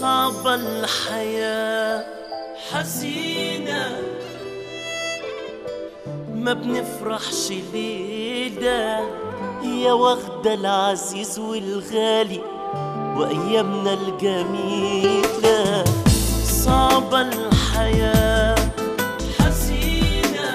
صعبة الحياة حزينة، ما بنفرحش ليلة، يا واخدة العزيز والغالي وأيامنا الجميلة. صعبة الحياة حزينة،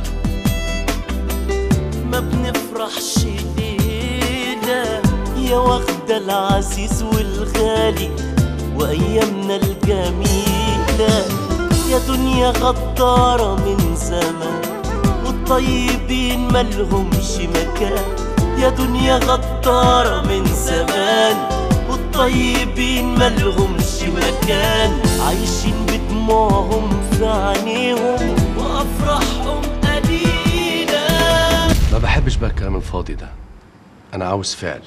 ما بنفرحش ليلة، يا واخدة العزيز والغالي وأيامنا الجميلة. يا دنيا غدارة من زمان والطيبين ملهمش مكان، يا دنيا غدارة من زمان والطيبين ملهمش مكان. عايشين بدموعهم في عينيهم وأفراحهم قليلة. ما بحبش بقى الكلام الفاضي ده، أنا عاوز فعل.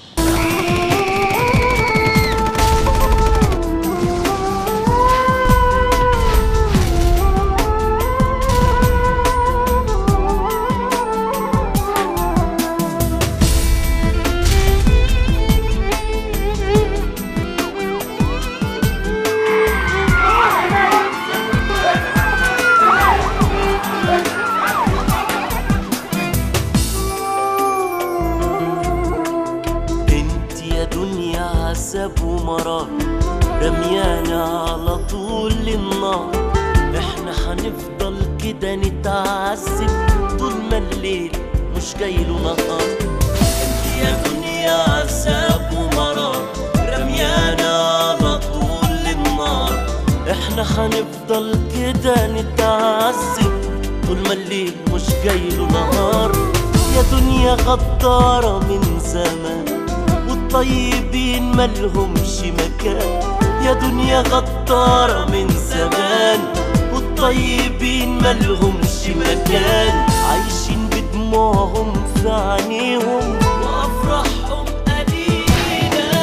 عذاب ومرار رميانا على طول النار، احنا هنفضل كده نتعذب طول ما الليل مش جايله نهار. انت يا دنيا عذاب ومرار رميانا على طول النار، احنا هنفضل كده نتعذب طول ما الليل مش جايله نهار. يا دنيا غدارة من زمان والطيبين ملهمش مكان، يا دنيا غدارة من زمان والطيبين ملهمش مكان. عايشين بدموعهم في عينيهم وأفراحهم قليلة.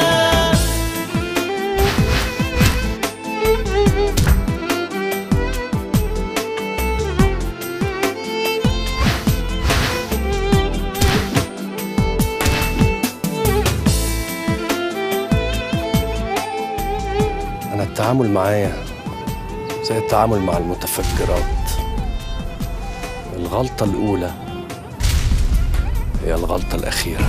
التعامل معايا زي التعامل مع المتفجرات، الغلطة الأولى هي الغلطة الأخيرة.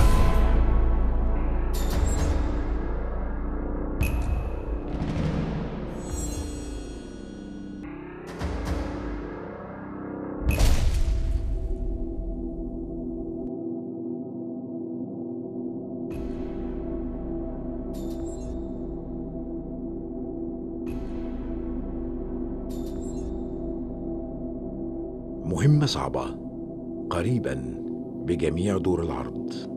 مهمة صعبة قريبا بجميع دور العرض.